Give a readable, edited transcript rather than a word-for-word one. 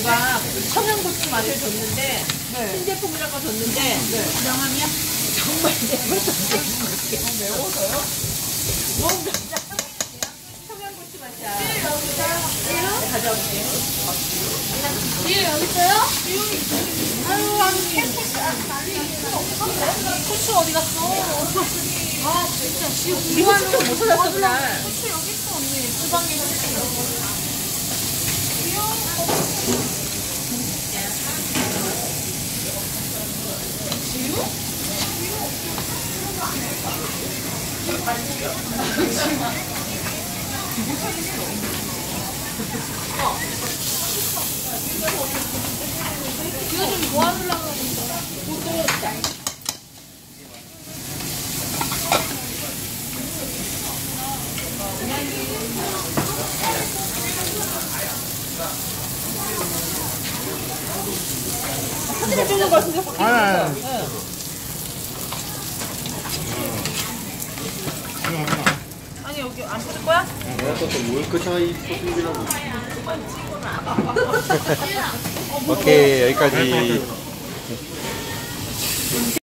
누가 청양고추 맛을 줬는데 신제품이라고 줬는데 명함이야? 정말 매워서 매워서요? 너무 맵다. 청양고추 맛이야. 가져올게요. 지우 여기 있어요? 아유 고추 어디 갔어? 아 진짜 지우 우리 고추 못 찾았어 그날. 고추 여기 있어 언니. 주방에 이거 좀 모아주려고 했는데. 사진을 찍는 거 같은데 아니. 아니 여기 안 뿌릴 거야? 내가 또 뭘그 차이 소금이라고. 오케이, 여기까지.